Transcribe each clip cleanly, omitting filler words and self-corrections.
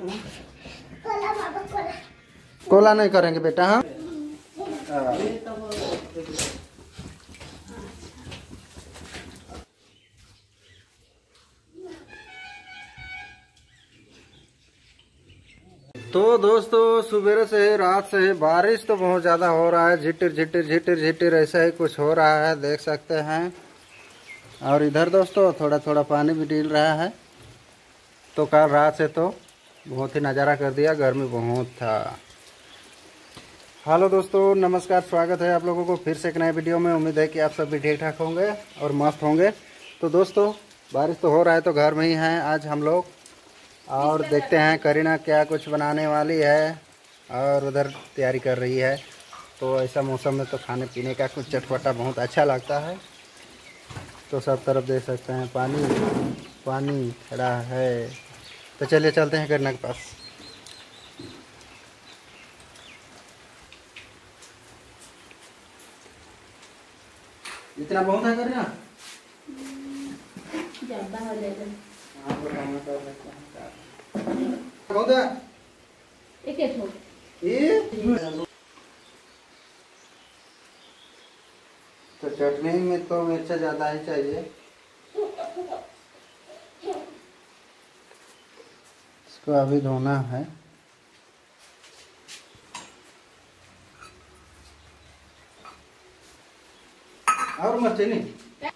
Cola नहीं करेंगे बेटा। हाँ तो दोस्तों सुबह से रात से बारिश तो बहुत ज़्यादा हो रहा है, झिटिर झिटिर झिटिर झिटिर ऐसा ही कुछ हो रहा है, देख सकते हैं। और इधर दोस्तों थोड़ा थोड़ा पानी भी डील रहा है। तो कल रात से तो बहुत ही नज़ारा कर दिया, गर्मी बहुत था। हेलो दोस्तों, नमस्कार, स्वागत है आप लोगों को फिर से एक नए वीडियो में। उम्मीद है कि आप सब भी ठीक ठाक होंगे और मस्त होंगे। तो दोस्तों बारिश तो हो रहा है तो घर में ही हैं आज हम लोग, और देखते हैं करीना क्या कुछ बनाने वाली है और उधर तैयारी कर रही है। तो ऐसा मौसम में तो खाने पीने का कुछ चटपटा बहुत अच्छा लगता है। तो सब तरफ देख सकते हैं पानी पानी खड़ा है। तो चलिए चलते हैं करीना के पास। इतना बहुत है करीना? ज़्यादा हो जाएगा। बहुत है एक तो चटनी में तो मिर्चा ज़्यादा ही चाहिए। इसको अभी धोना है। और मिर्ची नहीं,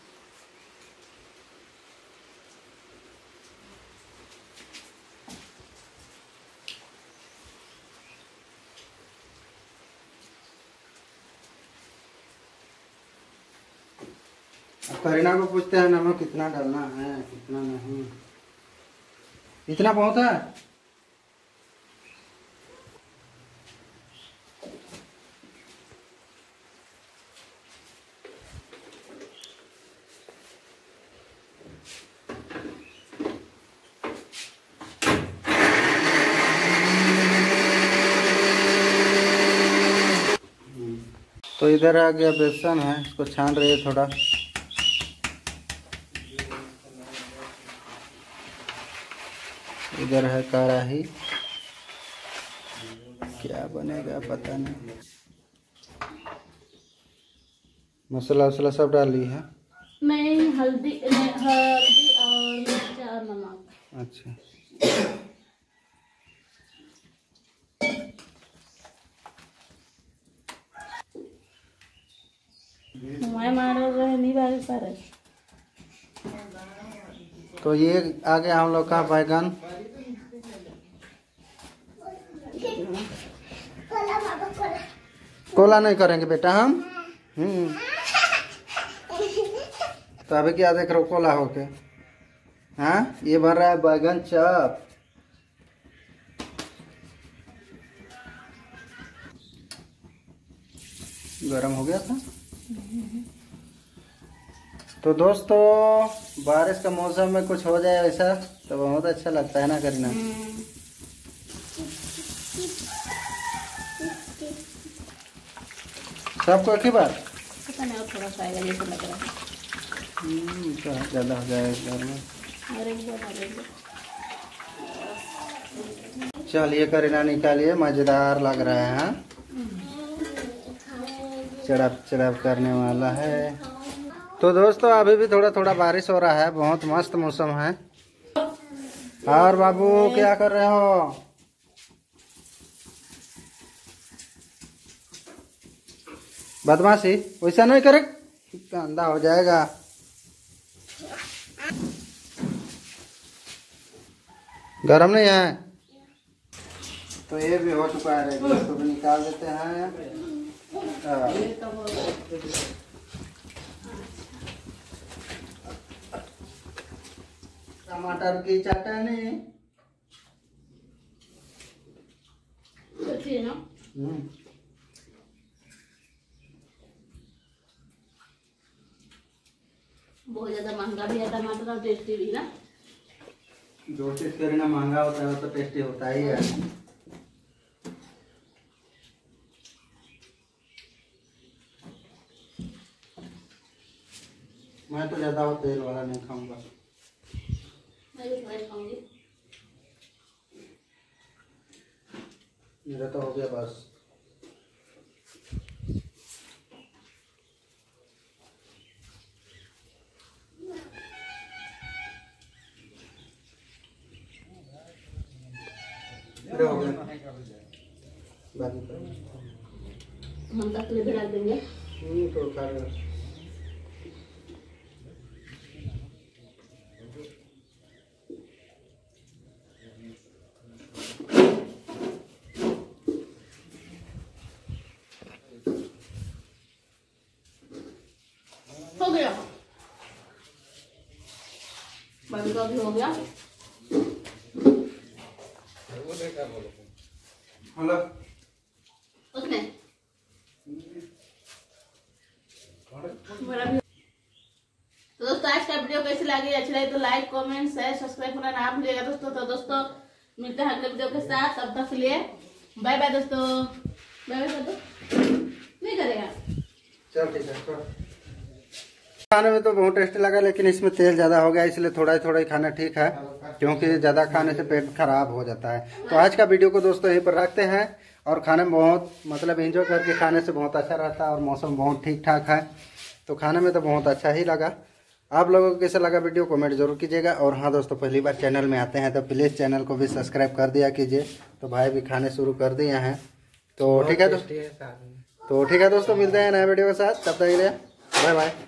करीना को पूछते हैं नमक कितना डालना है कितना नहीं। इतना बहुत है? तो इधर आ गया बेसन है, इसको छान रही है थोड़ा। इधर है कढ़ाई, क्या बनेगा पता नहीं। मसाला वसाला सब डाल ली है। मैं हल्दी और मिर्च और नमक। अच्छा नहीं बारिश पर। तो ये आ गया हम लोग का बैगन। कोला नहीं करेंगे बेटा हम। तो अभी क्या देख रहे हो कोला होके? हाँ ये बन रहा है बैगन चप। गरम हो गया था। तो दोस्तों बारिश का मौसम में कुछ हो जाए ऐसा तो बहुत अच्छा लगता है ना करीना? सबको एक ही बार पता नहीं, और थोड़ा सा आएगा जैसे लग रहा है। तो ज़्यादा हो जाएगा घर में। और एक बार चलिए करीना निकालिए, मज़ेदार लग रहा है। हाँ चढ़ाप चढ़ाप करने वाला है। तो दोस्तों अभी भी थोड़ा थोड़ा बारिश हो रहा है, बहुत मस्त मौसम है। और बाबू क्या कर रहे हो? बदमाशी वैसा नहीं करे, गंदा हो जाएगा। गरम नहीं है तो ये भी हो चुका है, इसको भी निकाल देते हैं। टमाटर की चटनी। बहुत ज्यादा महंगा भी है टमाटर और टेस्टी भी ना। जो चीज करीना महंगा होता है वो तो टेस्टी होता ही है। मैं तो ज्यादा तेल वाला नहीं खाऊंगा। मैं भी खाऊंगी। मेरा तो हो गया बस। हो गया बाकी हम तक ले डाल देंगे। तो खा रहे हो गया, बाकी का भी हो गया। उसने मेरा भी। तो दोस्तों आज का वीडियो कैसे लगी, अच्छी लगी तो लाइक कमेंट शेयर सब्सक्राइब करना ना भूलिएगा दोस्तों। तो दोस्तों मिलते हैं अगले वीडियो के साथ, तब तक के लिए बाय बाय दोस्तों। बाय बाय कर दो, नहीं करेगा। चल ठीक है। खाने में तो बहुत टेस्टी लगा, लेकिन इसमें तेल ज़्यादा हो गया, इसलिए थोड़ा ही खाना ठीक है, क्योंकि ज़्यादा खाने से पेट खराब हो जाता है। तो आज का वीडियो को दोस्तों यहीं पर रखते हैं, और खाने में बहुत मतलब एंजॉय करके खाने से बहुत अच्छा रहता है, और मौसम बहुत ठीक ठाक है, तो खाने में तो बहुत अच्छा ही लगा। आप लोगों को कैसा लगा वीडियो कमेंट जरूर कीजिएगा। और हाँ दोस्तों, पहली बार चैनल में आते हैं तो प्लीज़ चैनल को भी सब्सक्राइब कर दिया कीजिए। तो भाई भी खाने शुरू कर दिए हैं, तो ठीक है दोस्तों, मिलते हैं नए वीडियो के साथ, तब तक के लिए बाय बाय।